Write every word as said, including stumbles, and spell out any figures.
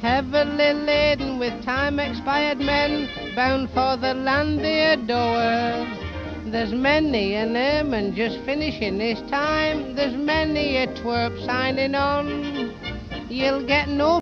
heavily laden with time-expired men, bound for the land they adore. There's many an airman just finishing his time, there's many a twerp signing on. You'll get no